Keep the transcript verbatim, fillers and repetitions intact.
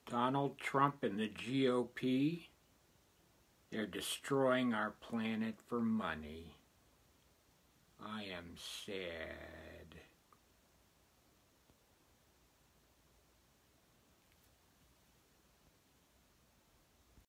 Donald Trump and the G O P, they're destroying our planet for money. I am sad.